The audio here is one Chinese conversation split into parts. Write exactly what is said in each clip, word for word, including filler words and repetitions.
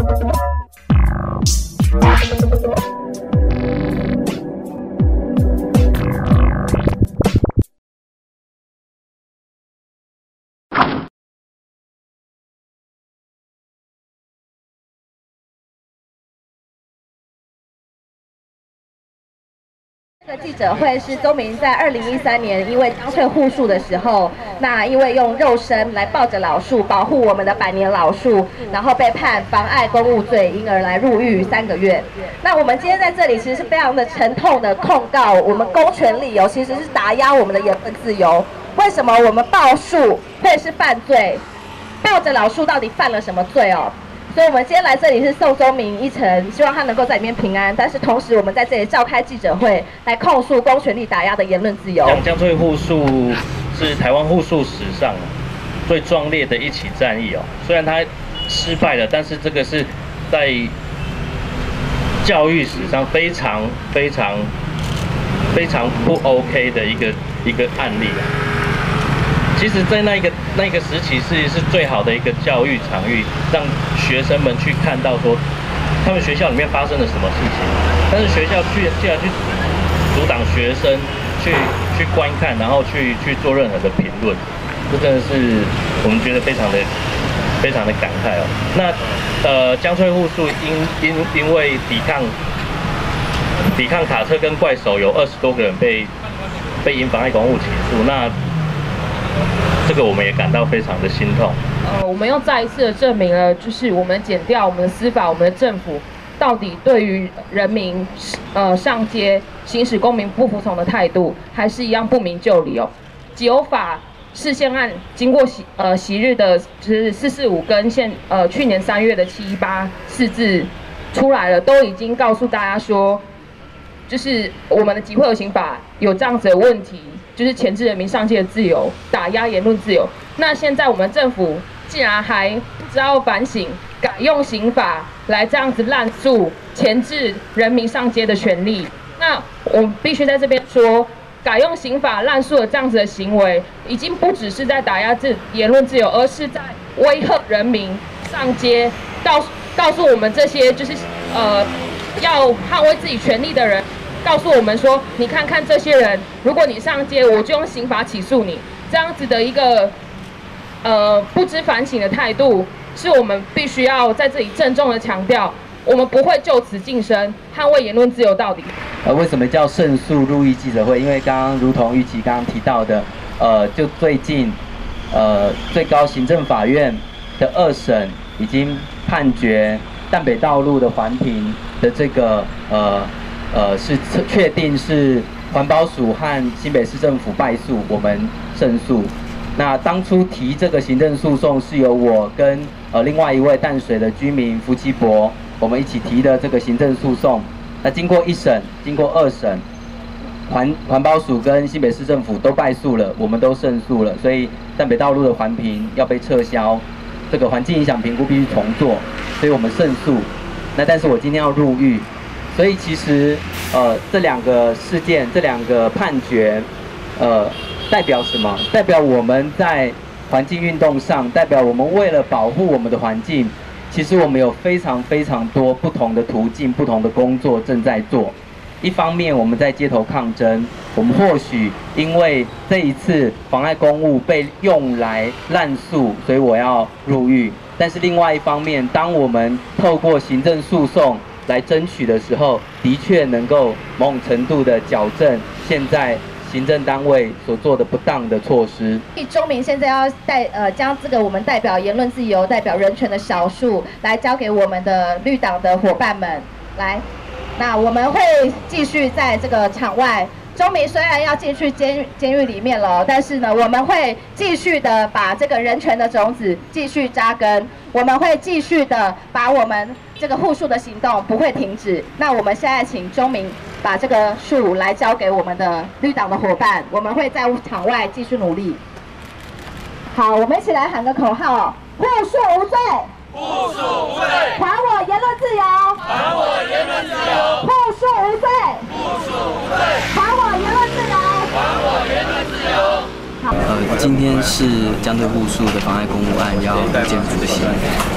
这个记者会是宗明在二零一三年因为江翠护树的时候，那因为用肉身来抱着老树保护我们的百年老树，然后被判妨碍公务罪，因而来入狱三个月。那我们今天在这里其实是非常的沉痛的控告我们公权力哦，其实是打压我们的言论自由。为什么我们抱树会是犯罪？抱着老树到底犯了什么罪哦？所以我们今天来这里是送宗明一程，希望他能够在里面平安。但是同时，我们在这里召开记者会，来控诉公权力打压的言论自由。 江江翠护树是台湾护树史上最壮烈的一起战役哦。虽然它失败了，但是这个是在教育史上非常非常非常不 OK 的一个一个案例啊。其实，在那一个那一个时期是是最好的一个教育场域，让学生们去看到说，他们学校里面发生了什么事情。但是学校去竟然去阻挡学生去去观看，然后去去做任何的评论，这真的是我们觉得非常的非常的感慨哦。那呃，江翠护树因因因为抵抗抵抗卡车跟怪手，有二十多个人被被因妨碍公务起诉。那这个我们也感到非常的心痛。 呃，我们又再一次的证明了，就是我们检调、我们的司法、我们的政府，到底对于人民呃上街行使公民不服从的态度，还是一样不明就里哦。九法释宪案经过昔呃昔日的就是四四五跟现呃去年三月的七一八释字出来了，都已经告诉大家说，就是我们的集会游行法有这样子的问题。就是钳制人民上街的自由，打压言论自由。那现在我们政府竟然还不知道反省，改用刑法来这样子滥诉钳制人民上街的权利。那我们必须在这边说，改用刑法滥诉的这样子的行为，已经不只是在打压自言论自由，而是在威吓人民上街，告告诉我们这些就是呃要捍卫自己权利的人。告诉我们说，你看看这些人，如果你上街，我就用刑法起诉你。这样子的一个呃不知反省的态度，是我们必须要在这里郑重的强调，我们不会就此晋升，捍卫言论自由到底。 呃，为什么叫胜诉入狱记者会？因为刚刚如同玉琪刚刚提到的，呃，就最近呃最高行政法院的二审已经判决淡北道路的环评的这个呃。呃，是确定是环保署和新北市政府败诉，我们胜诉。那当初提这个行政诉讼是由我跟呃另外一位淡水的居民福基博，我们一起提的这个行政诉讼。那经过一审，经过二审，环环保署跟新北市政府都败诉了，我们都胜诉了，所以淡北道路的环评要被撤销，这个环境影响评估必须重做，所以我们胜诉。那但是我今天要入狱。所以其实，呃，这两个事件，这两个判决，呃，代表什么？代表我们在环境运动上，代表我们为了保护我们的环境，其实我们有非常非常多不同的途径、不同的工作正在做。一方面我们在街头抗争，我们或许因为这一次妨碍公务被用来滥诉，所以我要入狱。但是另外一方面，当我们透过行政诉讼来争取的时候，的确能够某种程度的矫正现在行政单位所做的不当的措施。 宗明现在要代呃将这个我们代表言论自由、代表人权的小树来交给我们的绿党的伙伴们来。那我们会继续在这个场外。宗明虽然要进去监监狱里面了，但是呢，我们会继续的把这个人权的种子继续扎根，我们会继续的把我们这个护树的行动不会停止。那我们现在请宗明把这个树来交给我们的绿党的伙伴，我们会在场外继续努力。好，我们一起来喊个口号：护树无罪， 护树无罪， 还我言论自由， 还我言论自由， 护树无罪， 护树无罪， 还我言论自由， 还我言论自由。 呃，今天是江翠护树的妨碍公务案要见服刑。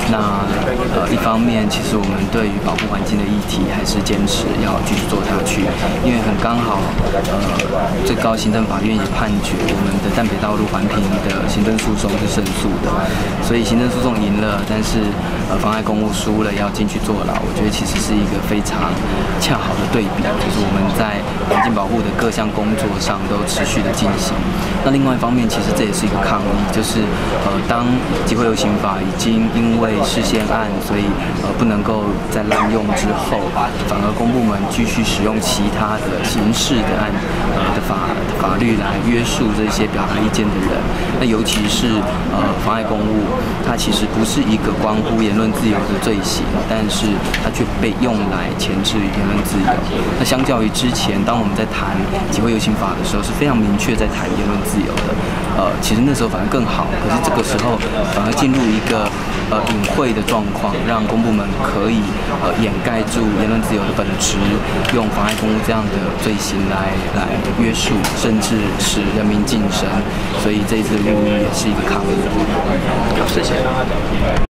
那呃，一方面，其实我们对于保护环境的议题还是坚持要继续做下去，因为很刚好，呃，最高行政法院也判决我们的淡北道路环评的行政诉讼是胜诉的，所以行政诉讼赢了，但是呃妨碍公务输了，要进去坐牢。我觉得其实是一个非常恰好的对比，就是我们在环境保护的各项工作上都持续的进行。那另外一方面，其实这也是一个抗议，就是呃，当集会游行法已经因为释宪案，所以呃不能够再滥用之后，反而公部门继续使用其他的刑事的案呃的法法律来约束这些表达意见的人。那尤其是呃妨碍公务，它其实不是一个关乎言论自由的罪行，但是它却被用来钳制言论自由。那相较于之前，当我们在谈集会游行法的时候，是非常明确在谈言论自由的。呃，其实那时候反而更好，可是这个时候反而进入一个呃隐晦的状况，让公部门可以呃掩盖住言论自由的本质，用妨碍公务这样的罪行来来约束，甚至使人民晋升。所以这一次的录音也是一个抗议。 谢谢。